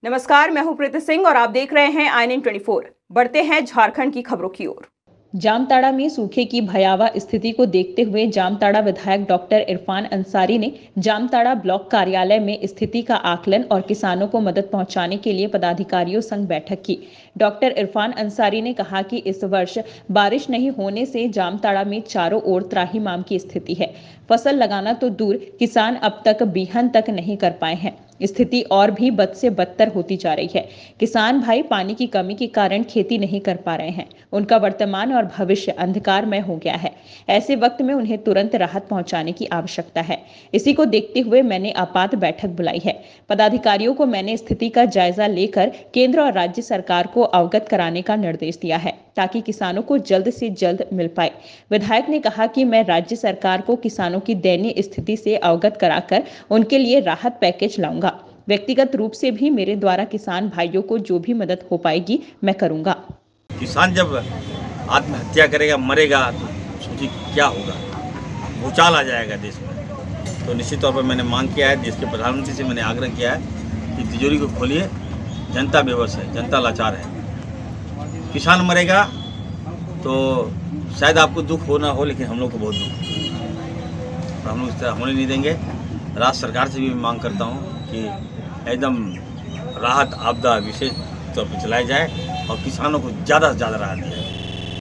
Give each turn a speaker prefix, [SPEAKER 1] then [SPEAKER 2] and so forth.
[SPEAKER 1] नमस्कार, मैं हूं प्रीति सिंह और आप देख रहे हैं INN 24। बढ़ते हैं झारखंड की खबरों की ओर। जामताड़ा में सूखे की भयावह स्थिति को देखते हुए जामताड़ा विधायक डॉक्टर इरफान अंसारी ने जामताड़ा ब्लॉक कार्यालय में स्थिति का आकलन और किसानों को मदद पहुंचाने के लिए पदाधिकारियों संग बैठक की। डॉक्टर इरफान अंसारी ने कहा कि इस वर्ष बारिश नहीं होने से जामताड़ा में चारों ओर त्राहिमाम की स्थिति है। फसल लगाना तो दूर, किसान अब तक बीहन तक नहीं कर पाए हैं। स्थिति और भी बद से बदतर होती जा रही है। किसान भाई पानी की कमी के कारण खेती नहीं कर पा रहे हैं। उनका वर्तमान और भविष्य अंधकारमय हो गया है। ऐसे वक्त में उन्हें तुरंत राहत पहुंचाने की आवश्यकता है। इसी को देखते हुए मैंने आपात बैठक बुलाई है। पदाधिकारियों को मैंने स्थिति का जायजा लेकर केंद्र और राज्य सरकार को अवगत कराने का निर्देश दिया है ताकि किसानों को जल्द से जल्द मिल पाए। विधायक ने कहा कि मैं राज्य सरकार को किसानों की दयनीय स्थिति से अवगत कराकर उनके लिए राहत पैकेज लाऊंगा। व्यक्तिगत रूप से भी मेरे द्वारा किसान भाइयों को जो भी मदद हो पाएगी मैं करूंगा।
[SPEAKER 2] किसान जब आत्महत्या करेगा, मरेगा, तो सोचिए क्या होगा। भूचाल आ जाएगा देश में। तो निश्चित तौर पर मैंने मांग किया है, देश के प्रधानमंत्री से मैंने आग्रह किया है कि तिजोरी को खोलिए। जनता बेबस है, जनता लाचार है। किसान मरेगा तो शायद आपको दुख हो ना हो, लेकिन हम लोग को बहुत दुख है। हम लोग इस तरह होने नहीं देंगे। राज्य सरकार से भी मैं मांग करता हूँ कि एकदम राहत आपदा विशेष तौर पर चलाई जाए और किसानों को ज़्यादा से ज़्यादा राहत दी जाए।